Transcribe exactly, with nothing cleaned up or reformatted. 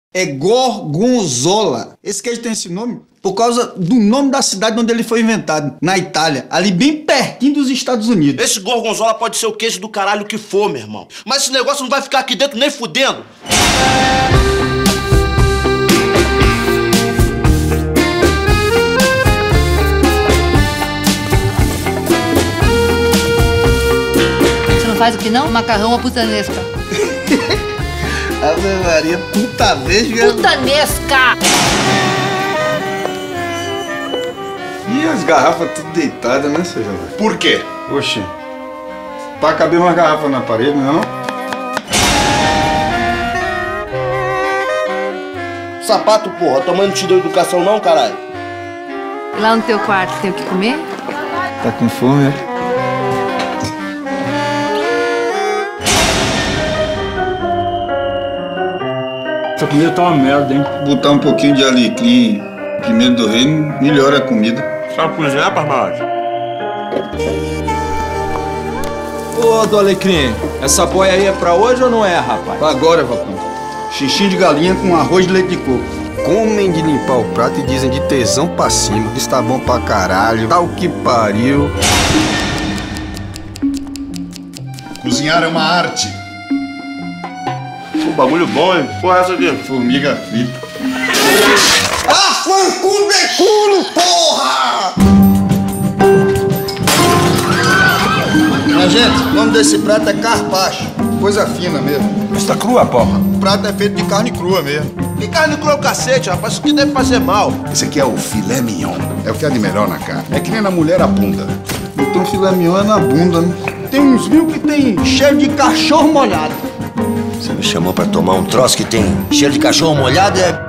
É gorgonzola. Esse queijo tem esse nome por causa do nome da cidade onde ele foi inventado, na Itália, ali bem pertinho dos Estados Unidos. Esse gorgonzola pode ser o queijo do caralho que for, meu irmão. Mas esse negócio não vai ficar aqui dentro nem fudendo. Você não faz o que não? Macarrão ou putanesca? Ave Maria, putanesca. Putanesca! E as garrafas tudo deitadas, né, seu Jovem? Por quê? Oxi, pra caber uma garrafa na parede, não? Sapato, porra. Tua mãe não te deu educação não, caralho? E lá no teu quarto tem o que comer? Tá com fome, é? Essa comida tá uma merda, hein? Botar um pouquinho de alecrim, pimenta do reino, melhora a comida. Sabe cozinhar, Parmalat? Ô, do Alecrim, essa boia aí é pra hoje ou não é, rapaz? Agora, Vapão. Xixim de galinha com arroz de leite de coco. Comem de limpar o prato e dizem de tesão pra cima. Isso tá bom pra caralho, tá o que pariu. Cozinhar é uma arte. Pô, bagulho bom, hein? Porra, essa aqui? Formiga frita. Ah, fanculo é culo, porra! Minha gente, o nome desse prato é carpaccio. Coisa fina mesmo. Está crua, porra. O prato é feito de carne crua mesmo. Que carne crua é o cacete, rapaz. Isso aqui deve fazer mal. Esse aqui é o filé mignon. É o que há de melhor na carne. É que nem na mulher a bunda. Botou um filé mignon na bunda, né? Tem uns viu que tem cheiro de cachorro molhado. Você me chamou pra tomar um troço que tem cheiro de cachorro molhado, é...